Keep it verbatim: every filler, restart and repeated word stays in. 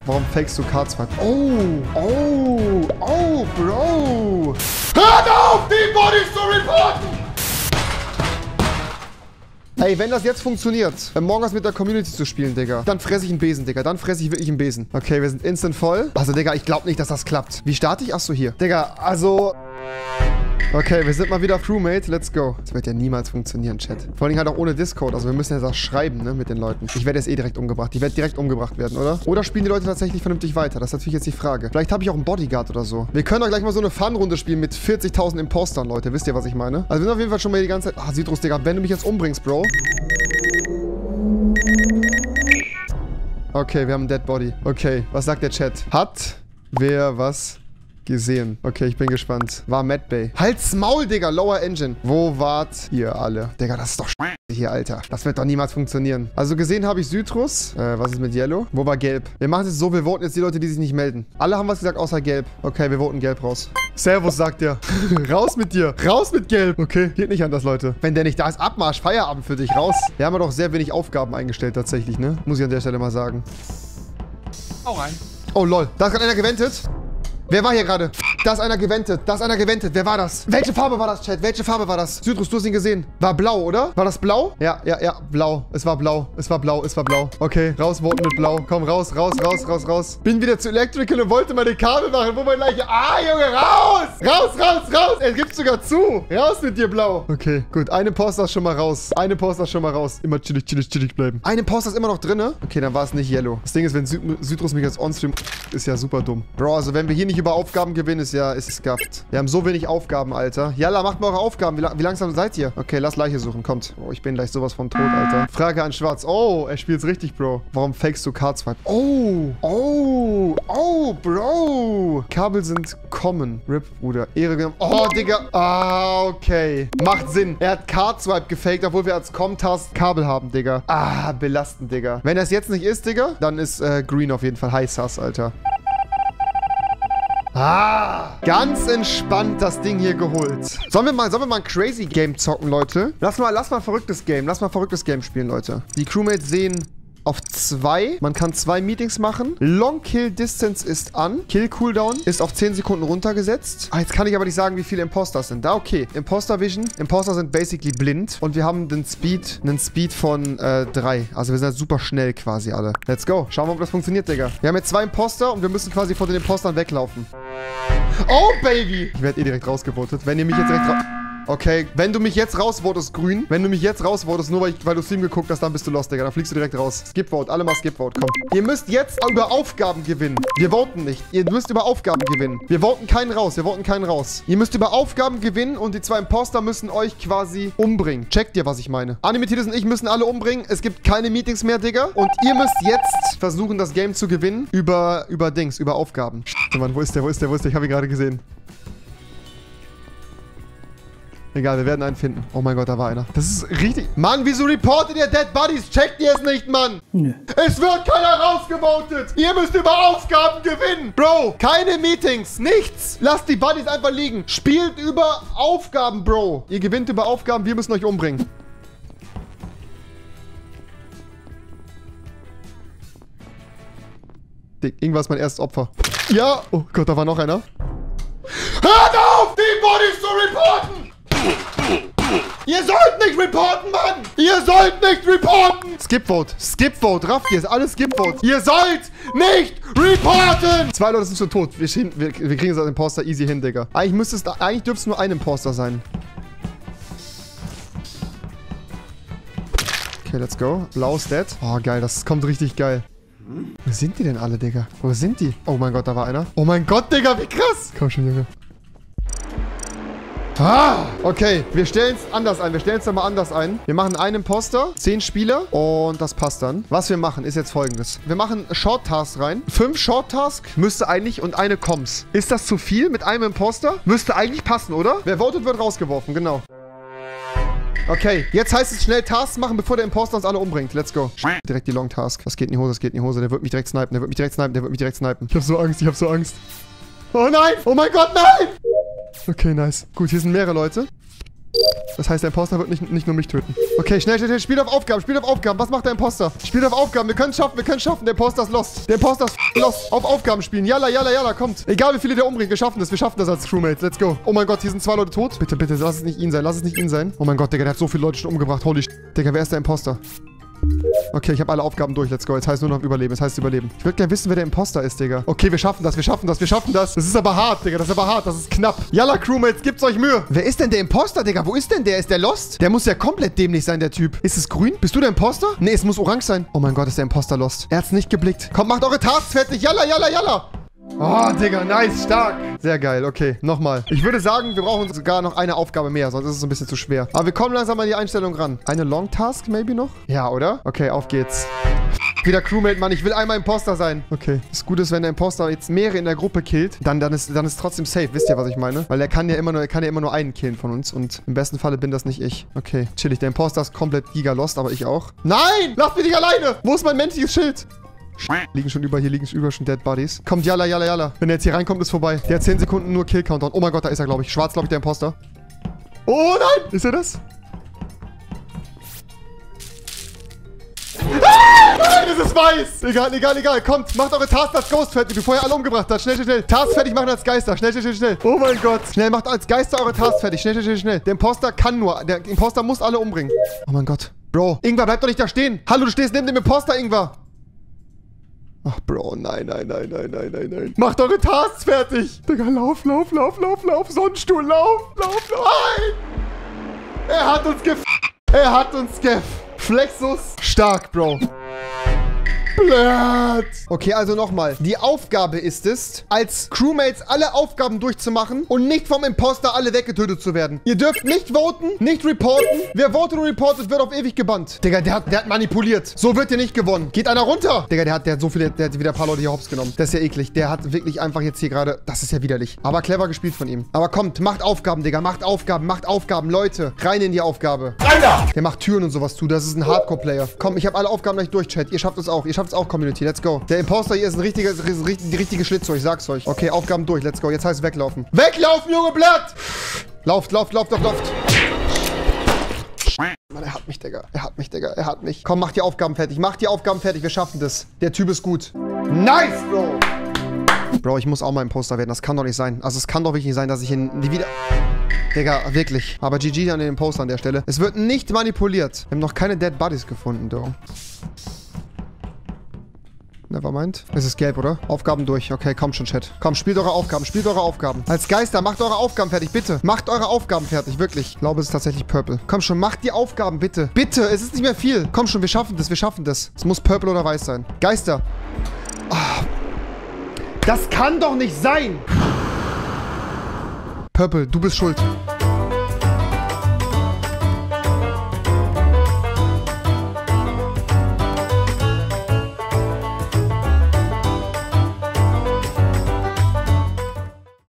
Warum fakest du Card-Swipe? Oh, oh, oh, Bro. Hört auf, die Bodies zu reporten! Ey, wenn das jetzt funktioniert, morgen was mit der Community zu spielen, Digga, dann fresse ich einen Besen, Digga. Dann fresse ich wirklich einen Besen. Okay, wir sind instant voll. Also, Digga, ich glaube nicht, dass das klappt. Wie starte ich? Achso, hier. Digga, also... Okay, wir sind mal wieder Crewmate. Let's go. Das wird ja niemals funktionieren, Chat. Vor allem halt auch ohne Discord. Also wir müssen jetzt auch schreiben, ne, mit den Leuten. Ich werde jetzt eh direkt umgebracht. Die wird direkt umgebracht werden, oder? Oder spielen die Leute tatsächlich vernünftig weiter? Das ist natürlich jetzt die Frage. Vielleicht habe ich auch einen Bodyguard oder so. Wir können doch gleich mal so eine Fun-Runde spielen mit vierzigtausend Impostern, Leute. Wisst ihr, was ich meine? Also wir sind auf jeden Fall schon mal die ganze Zeit... Ah, Citrus, Digga, wenn du mich jetzt umbringst, Bro. Okay, wir haben einen Dead Body. Okay, was sagt der Chat? Hat wer was... gesehen. Okay, ich bin gespannt. War Mad Bay. Halt's Maul, Digga. Lower Engine. Wo wart ihr alle? Digga, das ist doch hier, Alter. Das wird doch niemals funktionieren. Also gesehen habe ich Citrus. Äh, was ist mit Yellow? Wo war Gelb? Wir machen es so, wir voten jetzt die Leute, die sich nicht melden. Alle haben was gesagt, außer Gelb. Okay, wir voten Gelb raus. Servus, sagt der. Raus mit dir. Raus mit Gelb. Okay, geht nicht anders, Leute. Wenn der nicht da ist, Abmarsch. Feierabend für dich. Raus. Wir haben ja doch sehr wenig Aufgaben eingestellt, tatsächlich, ne? Muss ich an der Stelle mal sagen. Hau rein. Oh, lol. Da ist gerade einer gewendet. Wer war hier gerade? Da ist einer gewendet. Da ist einer gewendet. Wer war das? Welche Farbe war das, Chat? Welche Farbe war das? Citrus, du hast ihn gesehen. War blau, oder? War das blau? Ja, ja, ja. Blau. Es war blau. Es war blau. Es war blau. Okay, raus, voten mit blau. Komm, raus, raus, raus, raus, raus. Bin wieder zu Electrical und wollte meine Kabel machen. Wo mein gleiche... Ah, Junge, raus! Raus, raus, raus! Er gibt sogar zu. Raus mit dir, blau. Okay, gut. Eine Poster ist schon mal raus. Eine Poster ist schon mal raus. Immer chillig, chillig, chillig bleiben. Eine Poster ist immer noch drin, ne? Okay, dann war es nicht Yellow. Das Ding ist, wenn Citrus mich jetzt onstream... Ist ja super dumm. Bro, also wenn wir hier nicht über Aufgaben gewinnen, ist ja, ist gafft. Wir haben so wenig Aufgaben, Alter. Jalla, macht mal eure Aufgaben. Wie, la wie langsam seid ihr? Okay, lass Leiche suchen. Kommt. Oh, ich bin gleich sowas von tot, Alter. Frage an Schwarz. Oh, er spielt's richtig, Bro. Warum fakest du Card-Swipe? Oh, oh, oh, Bro. Kabel sind common. Rip, Bruder. Ehre genommen. Oh, Digga. Ah, okay. Macht Sinn. Er hat Card-Swipe gefaked, obwohl wir als Com-Task Kabel haben, Digga. Ah, belastend, Digga. Wenn das jetzt nicht ist, Digga, dann ist äh, Green auf jeden Fall High Sus, Alter. Ah, ganz entspannt das Ding hier geholt. Sollen wir mal, sollen wir mal ein Crazy Game zocken, Leute? Lass mal, lass mal ein verrücktes Game. Lass mal ein verrücktes Game spielen, Leute. Die Crewmates sehen auf zwei. Man kann zwei Meetings machen. Long Kill Distance ist an. Kill Cooldown ist auf zehn Sekunden runtergesetzt. Ah, jetzt kann ich aber nicht sagen, wie viele Imposters sind. Da, okay. Imposter Vision. Imposter sind basically blind. Und wir haben den Speed, einen Speed von äh, drei. Also wir sind halt super schnell quasi alle. Let's go. Schauen wir mal, ob das funktioniert, Digga. Wir haben jetzt zwei Imposter und wir müssen quasi vor den Impostern weglaufen. Oh, Baby! Ich werde eh direkt rausgevotet. Wenn ihr mich jetzt direkt raus... Okay, wenn du mich jetzt rausvotest, grün. Wenn du mich jetzt rausvotest, nur weil, ich, weil du Stream geguckt hast, dann bist du lost, Digga. Dann fliegst du direkt raus. Skip Vote. Alle mal Skip Vote. Komm. Ihr müsst jetzt über Aufgaben gewinnen. Wir voten nicht. Ihr müsst über Aufgaben gewinnen. Wir voten keinen raus. Wir voten keinen raus. Ihr müsst über Aufgaben gewinnen und die zwei Imposter müssen euch quasi umbringen. Checkt ihr, was ich meine? Animetides und ich müssen alle umbringen. Es gibt keine Meetings mehr, Digga. Und ihr müsst jetzt versuchen, das Game zu gewinnen über, über Dings, über Aufgaben. Scheiße, Mann. Wo ist der? Wo ist der? Wo ist der? Ich habe ihn gerade gesehen. Egal, wir werden einen finden. Oh mein Gott, da war einer. Das ist richtig... Mann, wieso reportet ihr Dead Bodies? Checkt ihr es nicht, Mann? Nö. Es wird keiner rausgevotet. Ihr müsst über Aufgaben gewinnen. Bro, keine Meetings. Nichts. Lasst die Buddies einfach liegen. Spielt über Aufgaben, Bro. Ihr gewinnt über Aufgaben. Wir müssen euch umbringen. Dick, irgendwas mein erstes Opfer. Ja. Oh Gott, da war noch einer. Hört auf, die Bodies zu reporten! Ihr sollt nicht reporten, Mann! Ihr sollt nicht reporten! Skip Vote. Skip Vote. Rafft ihr, ist alles Skip Vote. Ihr sollt nicht reporten! Zwei Leute sind schon tot. Wir, wir, wir kriegen es als Imposter easy hin, Digga. Eigentlich müsste es, eigentlich dürfte es nur ein Imposter sein. Okay, let's go. Blau ist dead. Oh, geil. Das kommt richtig geil. Wo sind die denn alle, Digga? Wo sind die? Oh mein Gott, da war einer. Oh mein Gott, Digga, wie krass. Komm schon, Junge. Ah, okay, wir stellen es anders ein. Wir stellen es dann mal anders ein. Wir machen einen Imposter, zehn Spieler und das passt dann. Was wir machen, ist jetzt folgendes. Wir machen Short Task rein. Fünf Short Task müsste eigentlich und eine Comms. Ist das zu viel mit einem Imposter? Müsste eigentlich passen, oder? Wer votet, wird rausgeworfen, genau. Okay, jetzt heißt es schnell Tasks machen, bevor der Imposter uns alle umbringt. Let's go. Direkt die Long Task. Das geht in die Hose, das geht in die Hose. Der wird mich direkt snipen, der wird mich direkt snipen, der wird mich direkt snipen. Ich hab so Angst, ich hab so Angst. Oh nein! Oh mein Gott, nein! Okay, nice. Gut, hier sind mehrere Leute. Das heißt, der Imposter wird nicht, nicht nur mich töten. Okay, schnell, schnell, schnell. Spielt auf Aufgaben, spielt auf Aufgaben. Was macht der Imposter? Spielt auf Aufgaben. Wir können es schaffen, wir können es schaffen. Der Imposter ist lost. Der Imposter ist lost. Auf Aufgaben spielen. Jalla, jalla, jalla, kommt. Egal, wie viele der umbringt. Wir schaffen das. Wir schaffen das als Crewmates. Let's go. Oh mein Gott, hier sind zwei Leute tot. Bitte, bitte, lass es nicht ihn sein. Lass es nicht ihn sein. Oh mein Gott, Digga, der hat so viele Leute schon umgebracht. Holy sh**. Digga, wer ist der Imposter? Okay, ich habe alle Aufgaben durch. Let's go. Jetzt heißt nur noch Überleben. Jetzt heißt Überleben. Ich würde gerne wissen, wer der Imposter ist, Digga. Okay, wir schaffen das. Wir schaffen das. Wir schaffen das. Das ist aber hart, Digga. Das ist aber hart. Das ist knapp. Yalla, Crewmates, gibt's euch Mühe. Wer ist denn der Imposter, Digga? Wo ist denn der? Ist der lost? Der muss ja komplett dämlich sein, der Typ. Ist es grün? Bist du der Imposter? Nee, es muss orange sein. Oh mein Gott, ist der Imposter lost. Er hat's nicht geblickt. Kommt, macht eure Tasks fertig. Yalla, yalla, yalla. Oh, Digga, nice, stark. Sehr geil, okay, nochmal. Ich würde sagen, wir brauchen sogar noch eine Aufgabe mehr, sonst ist es ein bisschen zu schwer. Aber wir kommen langsam an die Einstellung ran. Eine Long Task, maybe noch? Ja, oder? Okay, auf geht's. Wieder Crewmate, Mann, ich will einmal Imposter sein. Okay, das Gute ist, wenn der Imposter jetzt mehrere in der Gruppe killt, dann, dann, ist, dann ist trotzdem safe. Wisst ihr, was ich meine? Weil er kann ja immer nur, er kann ja immer nur einen killen von uns und im besten Falle bin das nicht ich. Okay, chillig. Der Imposter ist komplett giga lost, aber ich auch. Nein! Lasst mich nicht alleine! Wo ist mein menschliches Schild? Liegen schon über, hier liegen schon über schon Dead Bodies. Kommt, jalla, jalla, jalla. Wenn er jetzt hier reinkommt, ist vorbei. Der hat zehn Sekunden nur Kill-Countdown. Oh mein Gott, da ist er, glaube ich. Schwarz, glaube ich, der Imposter. Oh nein! Ist er das? Ah, nein, es ist weiß! Egal, egal, egal. Kommt, macht eure Tasks als Ghost fertig, bevor ihr alle umgebracht habt. Schnell, schnell, schnell. Tasks fertig machen als Geister. Schnell, schnell, schnell, schnell. Oh mein Gott. Schnell, macht als Geister eure Tasks fertig. Schnell, schnell, schnell, schnell. Der Imposter kann nur. Der Imposter muss alle umbringen. Oh mein Gott. Bro. Ingwer, bleib doch nicht da stehen. Hallo, du stehst neben dem Imposter, Ingwer. Ach, Bro, nein, nein, nein, nein, nein, nein, nein. Macht eure Tasks fertig. Digga, lauf, lauf, lauf, lauf, lauf. Sonnenstuhl, lauf, lauf, lauf. Nein! Er hat uns gef... Er hat uns gef... Flexus. Stark, Bro. Blöd. Okay, also nochmal. Die Aufgabe ist es, als Crewmates alle Aufgaben durchzumachen und nicht vom Imposter alle weggetötet zu werden. Ihr dürft nicht voten, nicht reporten. Wer votet und reportet, wird auf ewig gebannt. Digga, der hat, der hat manipuliert. So wird ihr nicht gewonnen. Geht einer runter. Digga, der hat, der hat so viele, der hat wieder ein paar Leute hier hops genommen. Das ist ja eklig. Der hat wirklich einfach jetzt hier gerade, das ist ja widerlich. Aber clever gespielt von ihm. Aber kommt, macht Aufgaben, Digga. Macht Aufgaben, macht Aufgaben. Leute, rein in die Aufgabe. Alter! Der macht Türen und sowas zu. Das ist ein Hardcore-Player. Komm, ich habe alle Aufgaben gleich durch, Chat. Ihr schafft es auch. Ihr schafft es auch, Community. Let's go. Der Imposter hier ist ein richtiger, ist die richtige Schlitzohr. Ich sag's euch. Okay, Aufgaben durch. Let's go. Jetzt heißt es weglaufen. Weglaufen, Junge Blatt! Lauft, lauft, lauft, lauft, lauft. Mann, er hat mich, Digga. Er hat mich, Digga. Er hat mich. Komm, mach die Aufgaben fertig. Mach die Aufgaben fertig. Wir schaffen das. Der Typ ist gut. Nice, Bro. Bro, ich muss auch mal Imposter werden. Das kann doch nicht sein. Also, es kann doch wirklich nicht sein, dass ich ihn nie wieder... Digga, wirklich. Aber G G an den Imposter an der Stelle. Es wird nicht manipuliert. Wir haben noch keine Dead Bodies gefunden, though. Nevermind. Es ist gelb, oder? Aufgaben durch. Okay, komm schon, Chat. Komm, spielt eure Aufgaben. Spielt eure Aufgaben. Als Geister, macht eure Aufgaben fertig, bitte. Macht eure Aufgaben fertig, wirklich. Ich glaube, es ist tatsächlich Purple. Komm schon, macht die Aufgaben, bitte. Bitte, es ist nicht mehr viel. Komm schon, wir schaffen das, wir schaffen das. Es muss Purple oder Weiß sein. Geister. Oh. Das kann doch nicht sein. Purple, du bist schuld.